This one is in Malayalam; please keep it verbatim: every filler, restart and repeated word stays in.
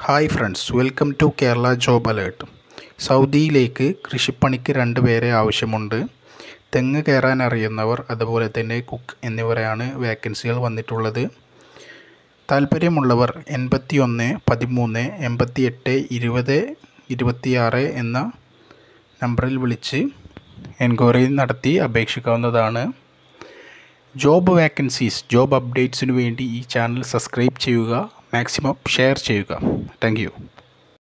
Hi friends, welcome to Kerala job alert. സൗദിയിലേക്ക് കൃഷിപ്പണിക്ക് രണ്ട് പേരെ ആവശ്യമുണ്ട്. തെങ്ങ് കയറാൻ അറിയുന്നവർ, അതുപോലെ തന്നെ കുക്ക് എന്നിവരെയാണ് വേക്കൻസികൾ വന്നിട്ടുള്ളത്. താല്പര്യമുള്ളവർ എൺപത്തി ഒന്ന് പതിമൂന്ന് എൺപത്തി എട്ട് ഇരുപത് ഇരുപത്തിയാറ് എന്ന നമ്പറിൽ വിളിച്ച് എൻക്വയറി നടത്തി അപേക്ഷിക്കാവുന്നതാണ്. ജോബ് വേക്കൻസീസ്, ജോബ് അപ്ഡേറ്റ്സിനു വേണ്ടി ഈ ചാനൽ സബ്സ്ക്രൈബ് ചെയ്യുക, മാക്സിമം ഷെയർ ചെയ്യുക. Thank U.